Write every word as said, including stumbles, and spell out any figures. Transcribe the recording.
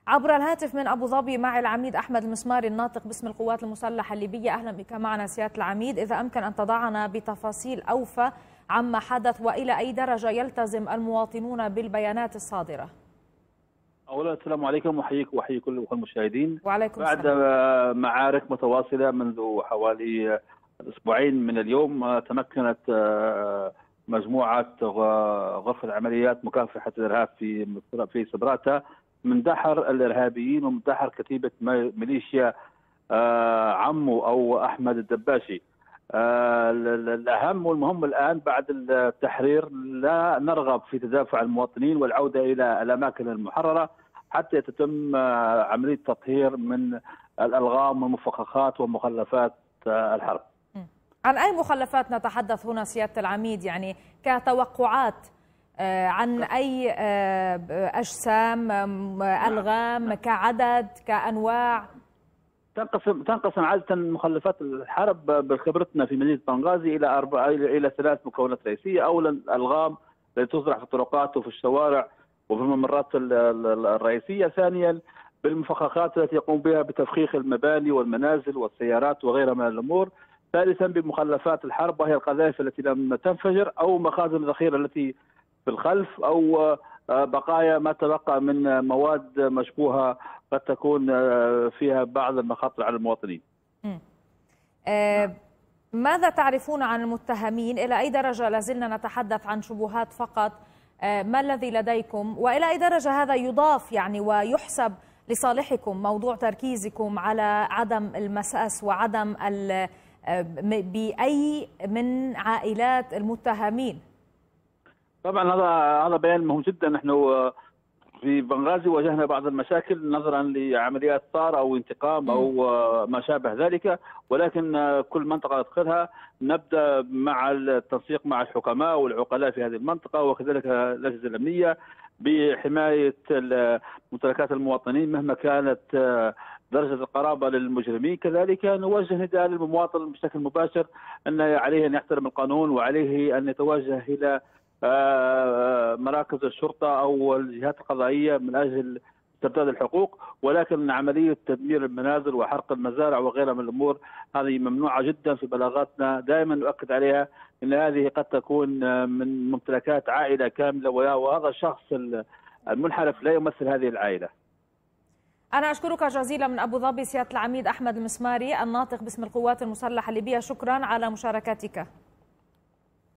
عبر الهاتف من أبو ظبي معي العميد أحمد المسماري الناطق باسم القوات المسلحة الليبية. أهلا بك معنا سيادة العميد. إذا أمكن أن تضعنا بتفاصيل أوفى عما حدث وإلى أي درجة يلتزم المواطنون بالبيانات الصادرة. أولا السلام عليكم، وحييك وحيي كل المشاهدين. وعليكم بعد السلام. معارك متواصلة منذ حوالي أسبوعين من اليوم، تمكنت مجموعة غرفة العمليات مكافحة الإرهاب في في صبراتة من دحر الإرهابيين ومن دحر كتيبة ميليشيا عمو أو أحمد الدباشي. الأهم والمهم الآن بعد التحرير لا نرغب في تدافع المواطنين والعودة إلى الأماكن المحررة حتى تتم عملية تطهير من الألغام والمفخخات ومخلفات الحرب. عن أي مخلفات نتحدث هنا سيادة العميد؟ يعني كتوقعات عن أي أجسام، ألغام، كعدد، كأنواع؟ تنقسم تنقسم عادة مخلفات الحرب بخبرتنا في مدينة بنغازي إلى أربع إلى ثلاث مكونات رئيسية. أولا الألغام التي تزرع في الطرقات وفي الشوارع وفي الممرات الرئيسية. ثانيا بالمفخخات التي يقوم بها بتفخيخ المباني والمنازل والسيارات وغيرها من الأمور. ثالثا بمخلفات الحرب وهي القذائف التي لم تنفجر أو مخازن الذخيرة التي في الخلف أو بقايا ما تبقى من مواد مشبوهة قد تكون فيها بعض المخاطر على المواطنين. آه ماذا تعرفون عن المتهمين؟ إلى أي درجة لازلنا نتحدث عن شبهات فقط؟ آه ما الذي لديكم؟ وإلى أي درجة هذا يضاف يعني ويحسب لصالحكم موضوع تركيزكم على عدم المساس وعدم بأي من عائلات المتهمين؟ طبعا هذا هذا بيان مهم جدا. نحن في بنغازي واجهنا بعض المشاكل نظرا لعمليات ثار او انتقام او ما شابه ذلك، ولكن كل منطقه ندخلها نبدا مع التنسيق مع الحكماء والعقلاء في هذه المنطقه وكذلك الاجهزه الامنيه بحمايه ممتلكات المواطنين مهما كانت درجه القرابه للمجرمين. كذلك نوجه نداء للمواطن بشكل مباشر ان عليه ان يحترم القانون وعليه ان يتوجه الى مراكز الشرطة أو الجهات القضائية من أجل استرداد الحقوق، ولكن عملية تدمير المنازل وحرق المزارع وغيرها من الأمور هذه ممنوعة جدا. في بلاغاتنا دائما نؤكد عليها أن هذه قد تكون من ممتلكات عائلة كاملة وهذا الشخص المنحرف لا يمثل هذه العائلة. أنا أشكرك جزيلا من أبو ظبي سيادة العميد أحمد المسماري الناطق باسم القوات المسلحة الليبية. شكرا على مشاركتك.